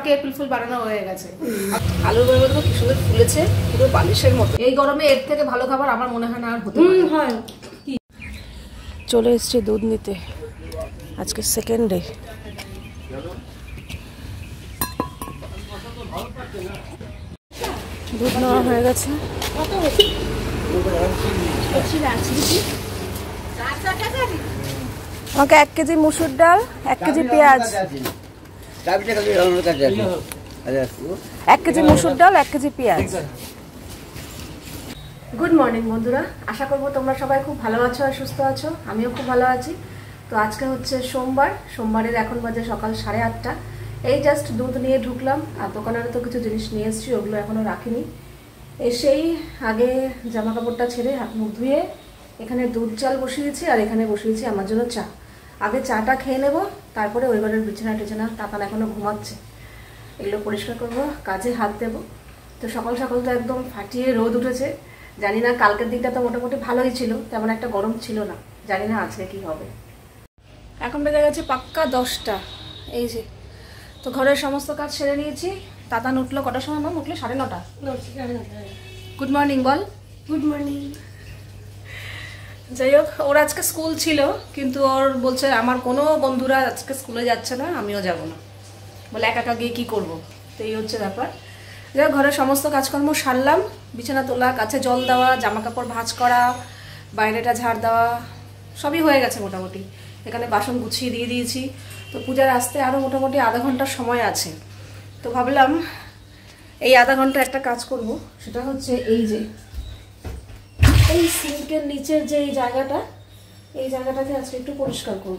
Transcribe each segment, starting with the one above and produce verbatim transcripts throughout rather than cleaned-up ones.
ফাঁকে April fool বানানো হয়ে গেছে। আলুর বড়া তো কি সুন্দর ফুলেছে, পুরো বালিশের মতো। এই গরমে এর থেকে ভালো খাবার আমার মনে হয় না আর হতে পারে। চলে এসেছি দুধ নিতে, আজকে সেকেন্ড ডে। দুধ নেওয়া হয়ে গেছে। আমাকে এক কেজি মুসুর ডাল, এক কেজি পেঁয়াজ, এক কেজি মুসুর ডাল, এক কেজি পেঁয়াজ। গুড মর্নিং বন্ধুরা, আশা করবো তোমরা সবাই খুব ভালো আছো আর সুস্থ আছো। আমিও খুব ভালো আছি। তো আজকে হচ্ছে সোমবার, সোমবারের এখন বাজে সকাল সাড়ে আটটা। এই জাস্ট দুধ নিয়ে ঢুকলাম, আর দোকানেরও তো কিছু জিনিস নিয়ে এসেছি, ওগুলো এখনও রাখিনি। এসেই আগে জামা কাপড়টা ছেড়ে হাত মুখ ধুয়ে এখানে দুধ চাল বসিয়েছি, আর এখানে বসিয়েছি আমার জন্য চা। আগে চাটা খেয়ে নেব, তারপরে ওই ঘরের বিছানা টিছানা, তাকান এখনও ঘুমাচ্ছে, এগুলো পরিষ্কার করবো, কাজে হাত দেবো। তো সকাল সকাল তো একদম ফাটিয়ে রোদ উঠেছে। জানি না, কালকের দিকটা তো মোটামুটি ভালোই ছিল, তেমন একটা গরম ছিল না। জানি না আজকে কি হবে। এখন বেজে গেছে পাক্কা দশটা। এই যে তো ঘরের সমস্ত কাজ সেরে নিয়েছি। তাতান উঠলো কটার সময়? মাম উঠলো সাড়ে নটা। গুড মর্নিং বল। Good morning. যাই হোক, ওর আজকে স্কুল ছিল, কিন্তু ওর বলছে আমার কোনো বন্ধুরা আজকে স্কুলে যাচ্ছে না, আমিও যাব না, বলে একা একা গিয়ে কী করবো। তো এই হচ্ছে ব্যাপার। যাই হোক, ঘরের সমস্ত কাজকর্ম সারলাম, বিছানা তোলা, গাছে জল দেওয়া, জামা কাপড় ভাঁজ করা, বাইরেটা ঝাড় দেওয়া, সবই হয়ে গেছে মোটামুটি। এখানে বাসন গুছিয়ে দিয়ে দিয়েছি। তো পূজার আসতে আরও মোটামুটি আধা ঘন্টার সময় আছে। তো ভাবলাম এই আধা ঘন্টা একটা কাজ করব, সেটা হচ্ছে এই যে এই সিঙ্কের নিচের যে এই জায়গাটা, এই জায়গাটাকে আজকে একটু পরিষ্কার করব।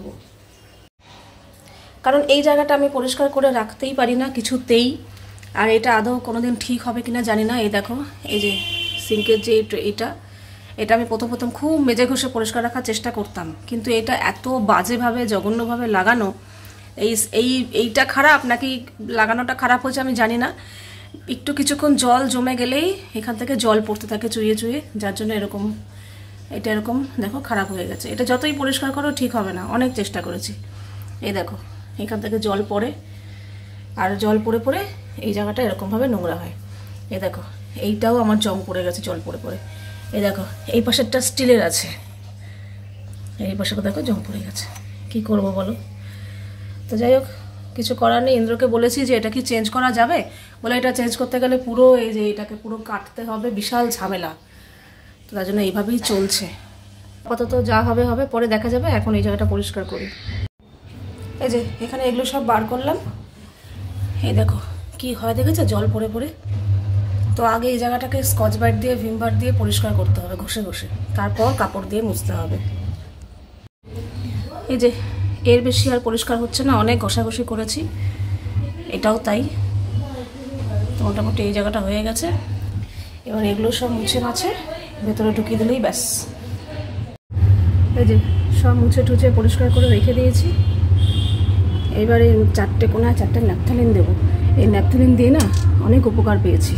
কারণ এই জায়গাটা আমি পরিষ্কার করে রাখতেই পারি না কিছুতেই। আর এটা আদৌ কোনোদিন ঠিক হবে কিনা জানি না। এই দেখো, এই যে সিঙ্কের যে এটা এটা আমি প্রথম প্রথম খুব মেজে ঘষে পরিষ্কার রাখার চেষ্টা করতাম, কিন্তু এটা এত বাজেভাবে জঘন্যভাবে লাগানো। এই এই এইটা খারাপ নাকি লাগানোটা খারাপ হয়েছে আমি জানি না। একটু কিছুক্ষণ জল জমে গেলেই এখান থেকে জল পড়তে থাকে চুইয়ে চুইয়ে, যার জন্য এরকম এটা এরকম দেখো খারাপ হয়ে গেছে। এটা যতই পরিষ্কার করো ঠিক হবে না, অনেক চেষ্টা করেছি। এই দেখো, এখান থেকে জল পড়ে, আর জল পড়ে পড়ে এই জায়গাটা এরকমভাবে নোংরা হয়। এই দেখো, এইটাও আমার জং পড়ে গেছে জল পড়ে পড়ে। এই দেখো, এই পাশেরটা স্টিলের আছে, এই পাশেটা দেখো জং পড়ে গেছে। কি করব বলো? তো যাই হোক, কিছু করার নেই। ইন্দ্রকে বলেছি যে এটা কি চেঞ্জ করা যাবে, বলে এটা চেঞ্জ করতে গেলে পুরো এই যে এটাকে পুরো কাটতে হবে, বিশাল ঝামেলা। তো তার জন্য এইভাবেই চলছে। আপাতত যা হবে হবে, পরে দেখা যাবে। এখন এই জায়গাটা পরিষ্কার করি। এই যে এখানে এগুলো সব বার করলাম। এই দেখো কি হয় দেখেছো, জল পড়ে পড়ে। তো আগে এই জায়গাটাকে স্কচ ব্রাইট দিয়ে, ভিম বার দিয়ে পরিষ্কার করতে হবে ঘষে ঘষে, তারপর কাপড় দিয়ে মুছতে হবে। এই যে এর বেশি আর পরিষ্কার হচ্ছে না, অনেক ঘষাঘষি করেছি, এটাও তাই। তো মোটামুটি এই জায়গাটা হয়ে গেছে। এবার এগুলো সব মুছে মাছে ভেতরে ঢুকিয়ে দিলেই ব্যাস। এই যে সব মুছে টুছে পরিষ্কার করে রেখে দিয়েছি। এবার এই চারটে কোনায় চারটে ন্যাপথলিন দেবো। এই ন্যাপথলিন দিয়ে না অনেক উপকার পেয়েছি।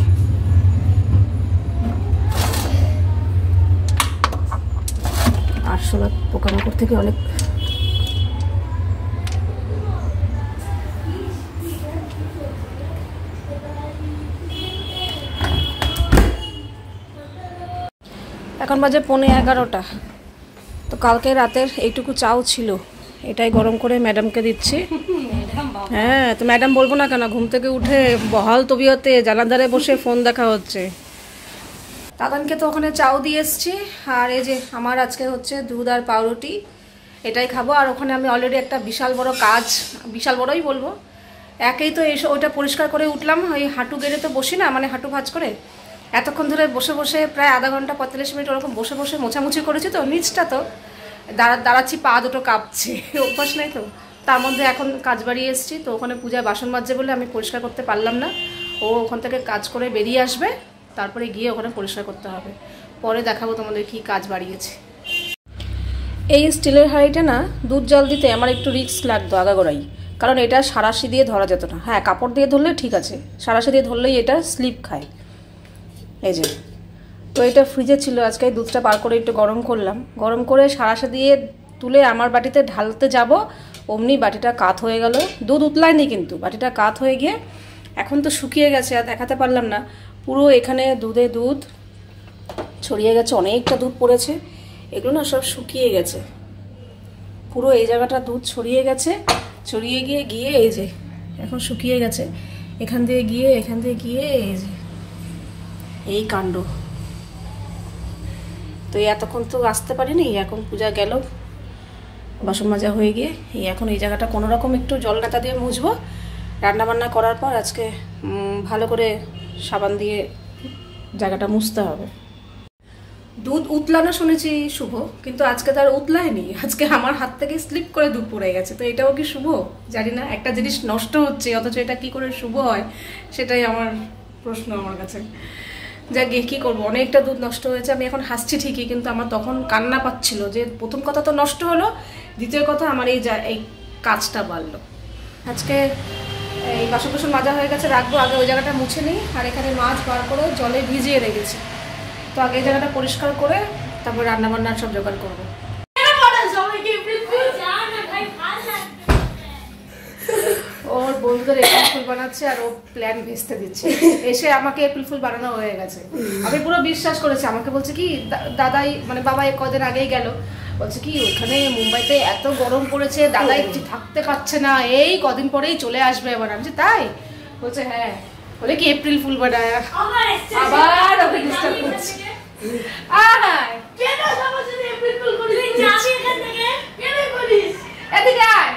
আরশোলা পোকামাকড় থেকে অনেক। এখন বাজে পৌনে এগারোটা। তো কালকে রাতের এইটুকু চাও ছিল, এটাই গরম করে ম্যাডামকে দিচ্ছি। হ্যাঁ, তো ম্যাডাম বলবো না কেন, ঘুম থেকে উঠে বহাল তবিয়তে জানালার ধারে বসে ফোন দেখা হচ্ছে। দাদানকে তো ওখানে চাও দিয়ে এসছি। আর এই যে আমার আজকে হচ্ছে দুধ আর পাউরুটি, এটাই খাবো। আর ওখানে আমি অলরেডি একটা বিশাল বড় কাজ, বিশাল বড়ই বলবো, একেই তো এসে ওইটা পরিষ্কার করে উঠলাম। ওই হাঁটু গেড়ে তো বসি না, মানে হাঁটু ভাঁজ করে এতক্ষণ ধরে বসে বসে প্রায় আধা ঘন্টা পঁয়তাল্লিশ মিনিট ওরকম বসে বসে মোছামুছি করেছি। তো নিচটা তো দাঁড়া দাঁড়াচ্ছি, পা দুটো কাঁপছে, অভ্যাস নেই তো। তার মধ্যে এখন কাজ বাড়িয়ে এসেছি। তো ওখানে পূজায় বাসন মাজছে বলে আমি পরিষ্কার করতে পারলাম না। ও ওখান থেকে কাজ করে বেরিয়ে আসবে, তারপরে গিয়ে ওখানে পরিষ্কার করতে হবে। পরে দেখাবো তোমাদের কি কাজ বাড়িয়েছে। এই স্টিলের হাঁড়িটা না দুধ জল দিতে আমার একটু রিস্ক লাগতো আগাগোড়াই, কারণ এটা সারাশি দিয়ে ধরা যেত না। হ্যাঁ, কাপড় দিয়ে ধরলে ঠিক আছে, সারাশি দিয়ে ধরলেই এটা স্লিপ খায়। এই যে, তো এটা ফ্রিজে ছিল, আজকে দুধটা বার করে একটু গরম করলাম। গরম করে সারাশি দিয়ে তুলে আমার বাটিতে ঢালতে যাব, অমনি বাটিটা কাত হয়ে গেল। দুধ উতলায়নি কিন্তু বাটিটা কাত হয়ে গিয়ে এখন তো শুকিয়ে গেছে, আর দেখাতে পারলাম না। পুরো এখানে দুধে দুধ ছড়িয়ে গেছে, অনেকটা দুধ পড়েছে, এগুলো না সব শুকিয়ে গেছে। পুরো এই জায়গাটা দুধ ছড়িয়ে গেছে, ছড়িয়ে গিয়ে গিয়ে এই যে এখন শুকিয়ে গেছে, এখান দিয়ে গিয়ে এখান দিয়ে গিয়ে এই যে এই কাণ্ড। তো এতক্ষণ তো আসতে পারিনি, এখন পূজা গেল, বাসন মাজা হয়ে গিয়ে এই এখন এই জায়গাটা কোনো রকম একটু জল নেতা দিয়ে মুছবো। রান্নাবান্না করার পর আজকে ভালো করে সাবান দিয়ে জায়গাটা মুছতে হবে। দুধ উতলানো শুনেছি শুভ, কিন্তু আজকে তার উতলায়নি, আজকে আমার হাত থেকে স্লিপ করে দুধ পড়ে গেছে। তো এটাও কি শুভ জানি না, একটা জিনিস নষ্ট হচ্ছে অথচ এটা কি করে শুভ হয় সেটাই আমার প্রশ্ন আমার কাছে। যা গিয়ে কী করবো, অনেকটা দুধ নষ্ট হয়েছে। আমি এখন হাসছি ঠিকই, কিন্তু আমার তখন কান্না পাচ্ছিল যে প্রথম কথা তো নষ্ট হলো, দ্বিতীয় কথা আমার এই যা এই কাজটা বাড়লো। আজকে এই বাসন বাসন মাজা হয়ে গেছে, রাখবো, আগে ওই জায়গাটা মুছে নিই। আর এখানে মাছ বার করে জলে ভিজিয়ে রেখেছি, তো আগে এই জায়গাটা পরিষ্কার করে তারপর রান্নাবান্নার সব জোগাড় করবো। ওর বন্ধুদের এপ্রিল ফুল বানাচ্ছে আর ও প্ল্যান ভেস্তে দিচ্ছে, এসে আমাকে এপ্রিল ফুল বানানো হয়ে গেছে। আমি পুরো বিশ্বাস করেছি, আমাকে বলছে কি দাদাই মানে বাবা কদিন আগেই গেল, বলছে কি ওখানে মুম্বাইতে এত গরম পড়েছে, দাদাই থাকতে পারছে না, এই কদিন পরেই চলে আসবে এবার। আমি তাই বলছে হ্যাঁ, বলে কি এপ্রিল ফুল বানায়, আবার ওকে ডিস্টার্ব করছে। এদিকে আয়,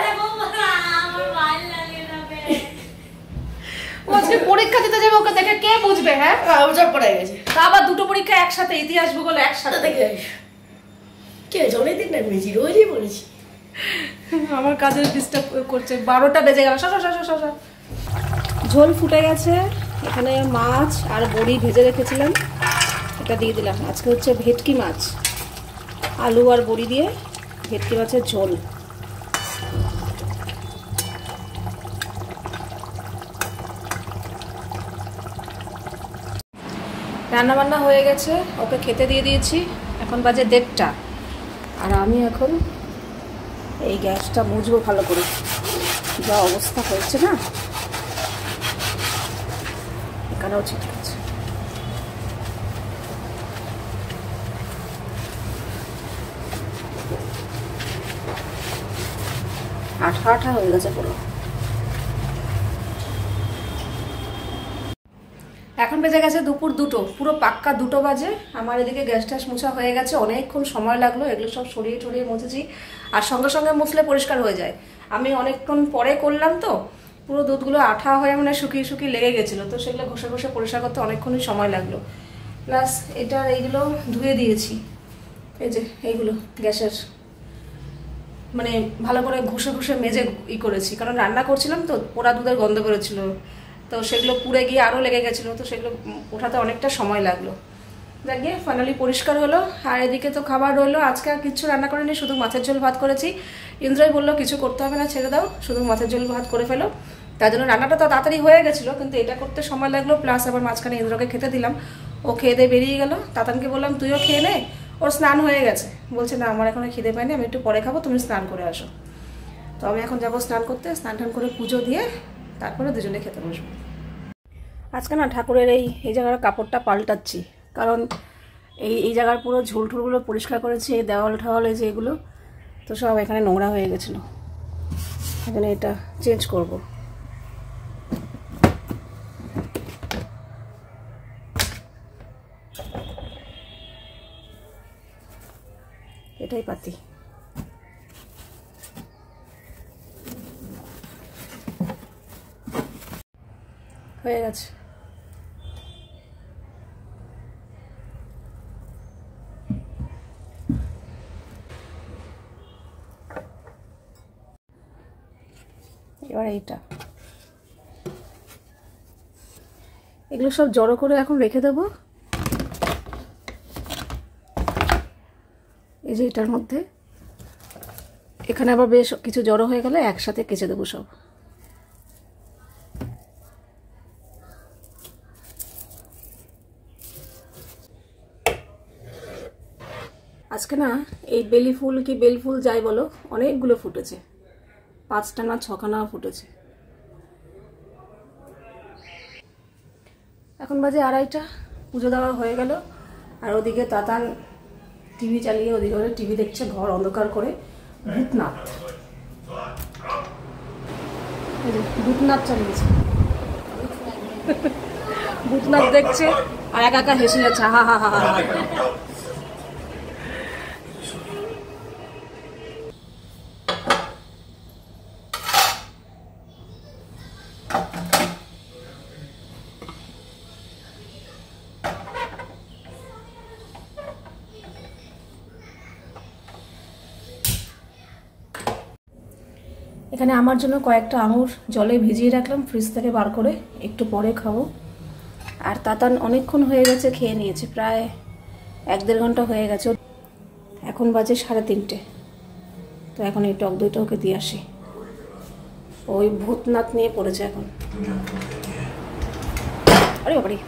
পরীক্ষা দিতে যাবে, ওকে দেখে কে বুঝবে? হ্যাঁ পড়ে গেছে, আবার দুটো পরীক্ষা একসাথে, ইতিহাস ভূগোল একসাথে দেখে কে জলে দিন না বেশি রোজই বলেছি। আমার কাজে ডিস্টার্ব করছে, বারোটা বেজে গেল। ঝোল ফুটে গেছে, এখানে মাছ আর বড়ি ভেজে রেখেছিলাম, এটা দিয়ে দিলাম। আজকে হচ্ছে ভেটকি মাছ, আলু আর বড়ি দিয়ে ভেটকি মাছের ঝোল। রান্নাবান্না হয়ে গেছে, ওকে খেতে দিয়ে দিয়েছি, এখন বাজে দেড়টা। আর আমি এখন এই গ্যাসটা মুছবো ভালো করে, যা অবস্থা হয়েছে না, এখানেও ঠিক আছে। আঠা আঠা হয়ে গেছে পুরো। এখন বেজে গেছে দুপুর দুটো, পুরো পাক্কা দুটো বাজে। আমার এদিকে গ্যাস ট্যাস মোছা হয়ে গেছে, অনেকক্ষণ সময় লাগলো, এগুলো সব সরিয়ে টরিয়ে মুছেছি। আর সঙ্গে সঙ্গে মুছলে পরিষ্কার হয়ে যায়, আমি অনেকক্ষণ পরে করলাম তো পুরো দুধগুলো আঠা হয়ে মানে শুকিয়ে শুকিয়ে লেগে গেছিলো, তো সেগুলো ঘষে ঘষে পরিষ্কার করতে অনেকক্ষণই সময় লাগলো। প্লাস এটা এইগুলো ধুয়ে দিয়েছি, এই যে এইগুলো গ্যাসের মানে ভালো করে ঘষে ঘষে মেজে ই করেছি, কারণ রান্না করছিলাম তো পোড়া দুধের গন্ধ করেছিল, তো সেগুলো পুড়ে গিয়ে আরও লেগে গেছিলো, তো সেগুলো ওঠাতে অনেকটা সময় লাগলো। দেখ গিয়ে ফাইনালি পরিষ্কার হলো। আর এদিকে তো খাবার রইলো, আজকে আর কিচ্ছু রান্না করিনি, শুধু মাছের ঝোল ভাত করেছি। ইন্দ্রই বললো কিছু করতে হবে না, ছেড়ে দাও, শুধু মাছের ঝোল ভাত করে ফেলো। তার জন্য রান্নাটা তো তাড়াতাড়ি হয়ে গেছিলো, কিন্তু এটা করতে সময় লাগলো। প্লাস আবার মাঝখানে ইন্দ্রকে খেতে দিলাম, ও খেয়ে দিয়ে বেরিয়ে গেল। তাতানকে বললাম তুইও খেয়ে নে, ওর স্নান হয়ে গেছে। বলছে না আমার এখনো খিদে পায়নি, আমি একটু পরে খাবো, তুমি স্নান করে আসো। তো আমি এখন যাবো স্নান করতে, স্নান টান করে পুজো দিয়ে তারপরে দুজনে খেতে বসবো। আজকে না ঠাকুরের এই এই জায়গার কাপড়টা পাল্টাচ্ছি, কারণ এই এই জায়গার পুরো ঝুল ঠুলগুলো পরিষ্কার করেছি, এই দেওয়াল ঠাওয়াল এই যে এগুলো তো সব এখানে নোংরা হয়ে গেছিলো, এখানে এটা চেঞ্জ করব। এটাই পাতি। হয়ে গেছে। এবার এইটা এগুলো সব জড়ো করে এখন রেখে দেবো এই যে এটার মধ্যে। এখানে আবার বেশ কিছু জড়ো হয়ে গেলে একসাথে কেচে দেবো সব। আজকে না এই বেলি ফুল কি বেল ফুল যাই বলো অনেকগুলো ফুটেছে, পাঁচটা না ছখানা ফুটেছে। এখন বাজে আড়াইটা, পুজো দেওয়া হয়ে গেল। আর ওদিকে তাতান টিভি চালিয়ে ওদিকে ওরা টিভি দেখছে ঘর অন্ধকার করে। ভূতনাথ, ভূতনাথ চালিয়েছে, ভূতনাথ দেখছে আর একা একা হেসে যাচ্ছে, হা হা হা হা। এখানে আমার জন্য কয়েকটা আঙুর জলে ভিজিয়ে রাখলাম, ফ্রিজ থেকে বার করে, একটু পরে খাবো। আর তাতান অনেকক্ষণ হয়ে গেছে খেয়ে নিয়েছে, প্রায় এক দেড় ঘন্টা হয়ে গেছে। এখন বাজে সাড়ে তিনটে, তো এখন এই টক দইটা ওকে দিয়ে আসি। ওই ভূতনাথ নিয়ে পড়েছে এখন। আরে বাবারি,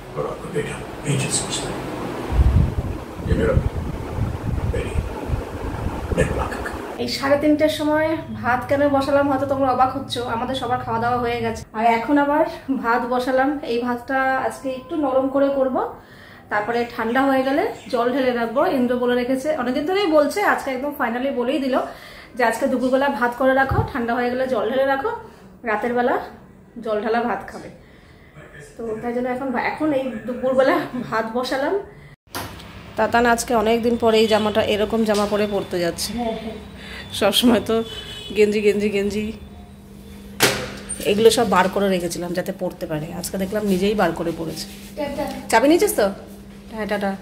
এই সাড়ে তিনটের সময় ভাত কেন বসালাম হয়তো তোমরা অবাক হচ্ছ, আমাদের সবার খাওয়া দাওয়া হয়ে গেছে। আর এখন আবার ভাত বসালাম। এই ভাতটা আজকে একটু নরম করে করব, তারপরে ঠান্ডা হয়ে গেলে জল ঢেলে রাখবো। ইন্দ্র বলে রেখেছে, অনেকদিন ধরেই বলছে, আজকে একদম ফাইনালি বলেই দিল যে আজকে দুপুরবেলা ভাত করে রাখো, ঠান্ডা হয়ে গেলে জল ঢেলে রাখো, রাতের বেলা জল ঢালা ভাত খাবে। তো তাই জন্য এখন এখন এই দুপুরবেলা ভাত বসালাম। তাতান আজকে অনেকদিন পরে এই জামাটা এরকম জামা পরে পরতে যাচ্ছে। সবসময় তো গেঞ্জি গেঞ্জি গেঞ্জি এগুলো সব বার করে রেখেছিলাম যাতে পরতে পারে, আজকে দেখলাম নিজেই বার করে পরেছে। চাবি নিয়েছিস তো? হ্যাঁ, টাটা।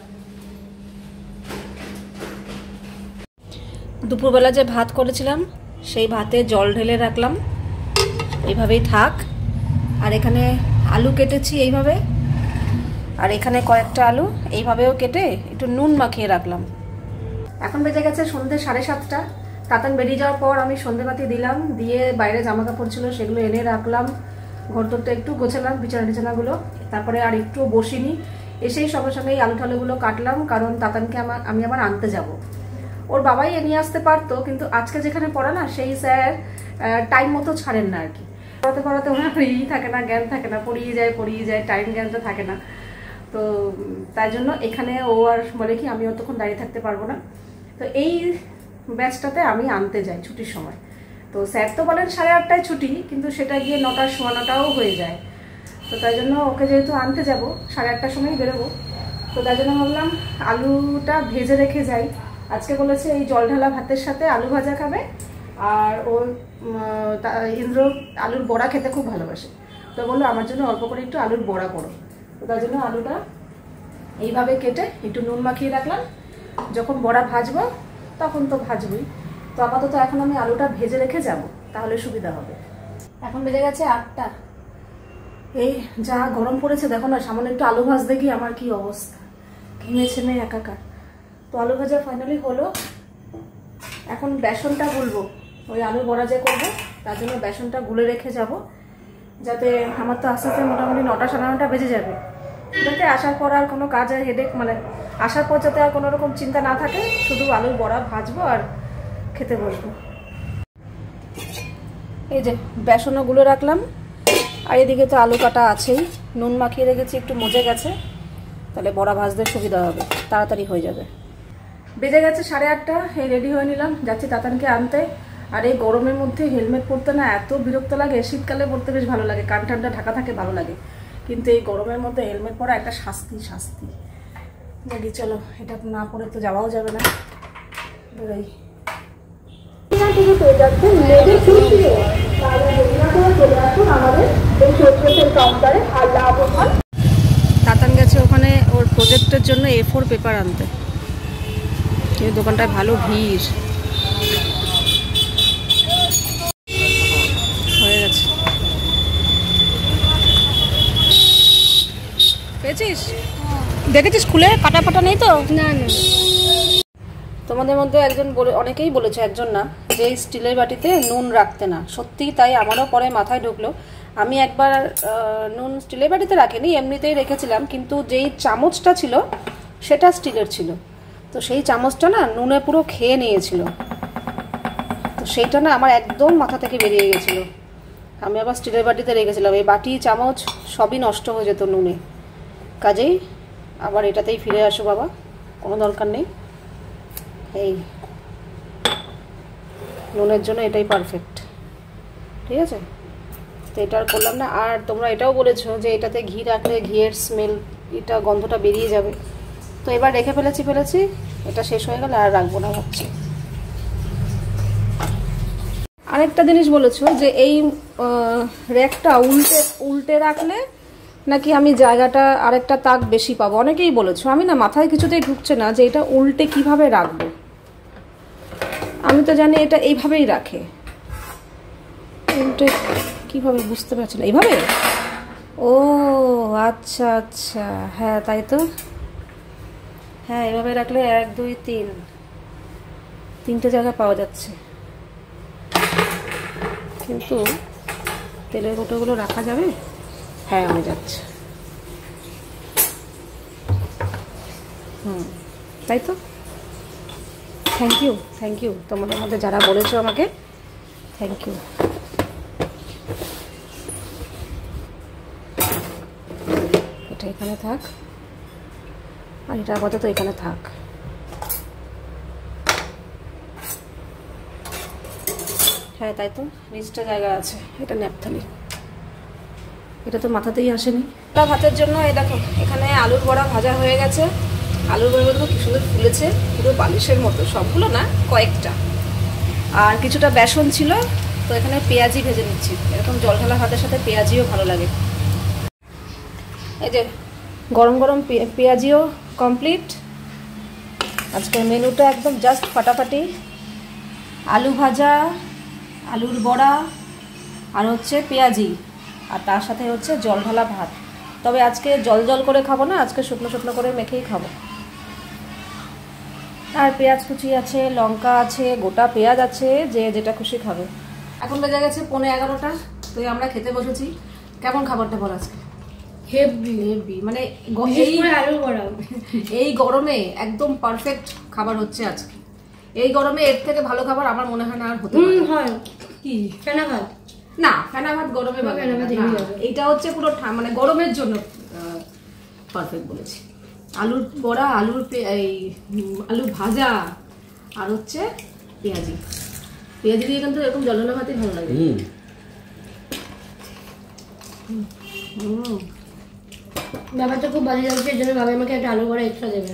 দুপুরবেলা যে ভাত করেছিলাম সেই ভাতে জল ঢেলে রাখলাম, এইভাবেই থাক। আর এখানে আলু কেটেছি এইভাবে, আর এখানে কয়েকটা আলু এইভাবেও কেটে একটু নুন মাখিয়ে রাখলাম। এখন বেজে গেছে সন্ধ্যে সাড়ে সাতটা। তাতান বেরিয়ে যাওয়ার পর আমি সন্ধ্যেবাতি দিলাম, দিয়ে বাইরে জামা কাপড় ছিল সেগুলো এনে রাখলাম, ঘর দরটা একটু গোছালাম, বিছানা টিছানাগুলো, তারপরে আর একটু বসিনি। এসেই সঙ্গে সঙ্গে এই আলু ঠালুগুলো কাটলাম, কারণ তাতানকে আমার আমি আবার আনতে যাব। ওর বাবাই নিয়ে আসতে পারতো, কিন্তু আজকে যেখানে পড়া না সেই স্যার টাইম মতো ছাড়েন না আর কি। পড়াতে পড়াতে ওনার ই থাকে না, জ্ঞান থাকে না, পড়িয়ে যায় পড়িয়ে যায়, টাইম জ্ঞানটা থাকে না। তো তাই জন্য এখানে ও আর বলে কি আমি অতক্ষণ দাঁড়িয়ে থাকতে পারবো না, তো এই ব্যাচটাতে আমি আনতে যাই ছুটির সময়। তো স্যার তো বলেন সাড়ে আটটায় ছুটি, কিন্তু সেটা গিয়ে নটার সোয়া নটাও হয়ে যায়। তো তাই জন্য ওকে যেহেতু আনতে যাব সাড়ে আটটার সময়ই বেরোবো, তো তাই জন্য ভাবলাম আলুটা ভেজে রেখে যাই। আজকে বলেছে এই জল ঢালা ভাতের সাথে আলু ভাজা খাবে, আর ও ইন্দ্র আলুর বড়া খেতে খুব ভালোবাসে, তো বললো আমার জন্য অল্প করে একটু আলুর বড়া করো। তো তার জন্য আলুটা এইভাবে কেটে একটু নুন মাখিয়ে রাখলাম, যখন বড়া ভাজবো তখন তো ভাজবই। তো আপাতত এখন আমি আলুটা ভেজে রেখে যাব, তাহলে সুবিধা হবে। এখন বেজে গেছে আটটা। এই যা গরম পড়েছে দেখো না, সামান্য একটু আলু ভাজতে গিয়ে আমার কি অবস্থা, ঘেমে ছেমে একাকার। তো আলু ভাজা ফাইনালি হলো। এখন বেসনটা গুলবো, ওই আলুর বড়া যে করবো তার জন্য বেসনটা গুলে রেখে যাব, যাতে আমার তো আস্তে আস্তে মোটামুটি নটা সাড়ে নটা বেজে যাবে, যাতে আসার পর আর কোনো কাজ আর হেডেক, মানে আসার পর যাতে আর কোনো রকম চিন্তা না থাকে, শুধু আলুর বড়া ভাজবো আর খেতে বসবো। এই যে বেসনও গুলে রাখলাম, আর এদিকে তো আলু কাটা আছেই, নুন মাখিয়ে রেখেছি, একটু মজে গেছে, তাহলে বড়া ভাজতে সুবিধা হবে, তাড়াতাড়ি হয়ে যাবে। বেজে গেছে সাড়ে আটটা, এই রেডি হয়ে নিলাম, যাচ্ছি তাতানকে আনতে। আর এই গরমের মধ্যে হেলমেট পরতে না এত বিরক্ত লাগে, শীতকালে পরতে বেশ ভালো লাগে, কান ঠান্ডা ঢাকা থাকে ভালো লাগে, কিন্তু এই গরমের মধ্যে হেলমেট পরা একটা শাস্তি শাস্তি দেখি। চলো, এটা না পরে তো যাওয়াও যাবে না, বেরোই। তাতান গেছে ওখানে ওর প্রজেক্টের জন্য এ ফোর পেপার আনতে, এই দোকানটায় ভালো ভিড় হয়ে গেছে। পেয়েছিস? দেখেছিস খুলে? কাটা ফাটা নেই তো? না না। তোমাদের মধ্যে একজন বলে, অনেকেই বলেছে, একজন না, যে স্টিলের বাটিতে নুন রাখতে না, সত্যিই তাই, আমারও পরে মাথায় ঢুকলো। আমি একবার নুন স্টিলের বাটিতে রাখিনি, এমনিতেই রেখেছিলাম, কিন্তু যেই চামচটা ছিল সেটা স্টিলের ছিল, তো সেই চামচটা না নুনে পুরো খেয়ে নিয়েছিল, তো সেইটা না আমার একদম মাথা থেকে বেরিয়ে গেছিলো। আমি আবার স্টিলের বাটিতে রেখেছিলাম, এই বাটি চামচ সবই নষ্ট হয়ে যেত নুনে, কাজেই আবার এটাতেই ফিরে আসো বাবা, কোনো দরকার নেই। এই নুনের জন্য এটাই পারফেক্ট, ঠিক আছে? তো এটা আর করলাম না। আর তোমরা এটাও বলেছো যে এটাতে ঘি রাখলে ঘিয়ের স্মেল, এটা গন্ধটা বেরিয়ে যাবে। তো এবার রেখে ফেলেছি ফেলেছি এটা শেষ হয়ে গেলে আর রাখবো না ভাবছি। আরেকটা জিনিস বলেছো যে এই র্যাকটা উল্টে উল্টে রাখলে নাকি আমি জায়গাটা আরেকটা তাক বেশি পাবো, অনেকেই বলেছো। আমি না মাথায় কিছুতেই ঢুকছে না যে এটা উল্টে কিভাবে রাখবো। আমি তো জানি এটা এইভাবেই রাখে, উল্টে কিভাবে বুঝতে পারছি না। এইভাবে? ও আচ্ছা আচ্ছা, হ্যাঁ তাই তো। হ্যাঁ এভাবে রাখলে এক দুই তিন তিনটে জায়গা পাওয়া যাচ্ছে, কিন্তু তেলের কৌটোগুলো রাখা যাবে? হ্যাঁ আমি যাচ্ছি। হুম তাই তো। থ্যাংক ইউ থ্যাংক ইউ তোমাদের মধ্যে যারা বলেছো আমাকে, থ্যাংক ইউ। এটা এখানে থাক আর এটা আপাতত এখানে থাক। হ্যাঁ তাই তো, নিচটা জায়গা আছে। এটা ন্যাপথালি, এটা তো মাথাতেই আসেনি। তা ভাতের জন্য এই দেখো এখানে আলুর বড়া ভাজা হয়ে গেছে। আলুর বড়াগুলো কি সুন্দর ফুলেছে, পুরো বালিশের মতো। সবগুলো না, কয়েকটা। আর কিছুটা বেসন ছিল, তো এখানে পেঁয়াজি ভেজে নিচ্ছি। এরকম জল ঢালা ভাতের সাথে পেঁয়াজিও ভালো লাগে। এই যে গরম গরম পেঁয়াজিও কমপ্লিট। আজকের মেনুটা একদম জাস্ট ফাটাফাটি। আলু ভাজা, আলুর বড়া, আর হচ্ছে পেঁয়াজি, আর তার সাথে হচ্ছে জল ঢালা ভাত। তবে আজকে জল জল করে খাবো না, আজকে শুকনো শুকনো করে মেখেই খাবো। আর পেঁয়াজ কুচি আছে, লঙ্কা আছে, গোটা পেঁয়াজ আছে, যে যেটা খুশি খাবে। এখন বেজে গেছে পৌনে এগারোটা, তো আমরা খেতে বসেছি। কেমন খাবারটা বল আজকে? হেভি হেভি, মানে এই গরমে একদম পারফেক্ট খাবার হচ্ছে আজকে। এই গরমে এর থেকে ভালো খাবার আমার মনে হয় না আর হতে পারে। কি ফেনা ভাত? না, ফেনা ভাত গরমে ভালো না। এটা হচ্ছে পুরো মানে গরমের জন্য পারফেক্ট বলেছি। আলুর বড়া, আলুর এই আলু ভাজা, আর হচ্ছে পেঁয়াজি। পেঁয়াজি দিয়ে কিন্তু এরকম জলনা ভাতই ভালো লাগে। হুম, ব্যাপারটা খুব ভালো লাগছে, এর জন্য বাবা আমাকে একটা আলু বড়া এক্সট্রা দেবে।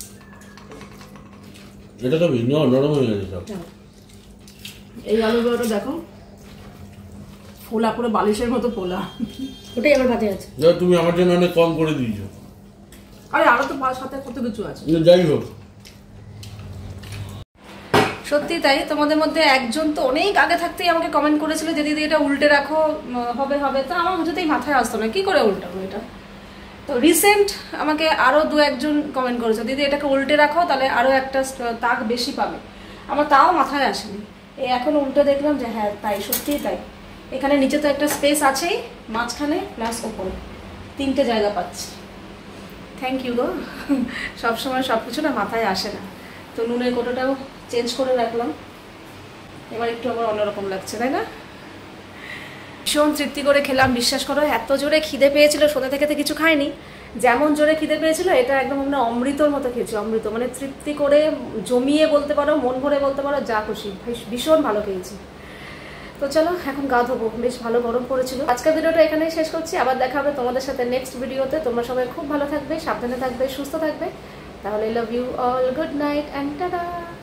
এটা তো ভিন্ন, নরম হয়ে গেছে সব। এই আলু বড়াটা দেখো, ফোলা পুরো বালিশের মতো ফোলা। ওটাই আমার ভাতে আছে। যা তুমি আমার জন্য অনেক কম করে দিয়েছো। আরে আরো তো পাঁচ সাথে কত কিছু আছে। যাই হোক, সত্যি তাই। তোমাদের মধ্যে একজন তো অনেক আগে থাকতেই আমাকে কমেন্ট করেছিল যে দিদি এটা উল্টে রাখো, হবে হবে। তো আমার কিছুতেই মাথায় আসতো না কি করে উল্টাবো এটা। তো রিসেন্ট আমাকে আরো দু একজন কমেন্ট করেছে, দিদি এটাকে উল্টে রাখো, তাহলে আরো একটা তাক বেশি পাবে। আমার তাও মাথায় আসেনি। এই এখন উল্টে দেখলাম যে হ্যাঁ তাই, সত্যিই তাই। এখানে নিচে তো একটা স্পেস আছেই, মাঝখানে প্লাস ওপরে তিনটে জায়গা পাচ্ছি। থ্যাংক ইউ গো। সবসময় সব কিছু না মাথায় আসে না। তো নুনের কোটোটাও চেঞ্জ করে রাখলাম, এবার একটু আমার অন্যরকম লাগছে, তাই না? ভীষণ তৃপ্তি করে খেলাম, বিশ্বাস করো। এত জোরে খিদে পেয়েছিল, সন্ধ্যা থেকে তো কিছু খাইনি। যেমন জোরে খিদে পেয়েছিল, এটা একদম আমরা অমৃতর মতো খেয়েছি। অমৃত মানে তৃপ্তি করে, জমিয়ে বলতে পারো, মন ভরে বলতে পারো, যা খুশি। ভীষণ ভালো খেয়েছি। তো চলো এখন গা ধোবো, বেশ ভালো গরম পড়েছিল। আজকের ভিডিওটা এখানেই শেষ করছি। আবার দেখা হবে তোমাদের সাথে নেক্সট ভিডিওতে। তোমরা সবাই খুব ভালো থাকবে, সাবধানে থাকবে, সুস্থ থাকবে। তাহলে love you all, good night and tata.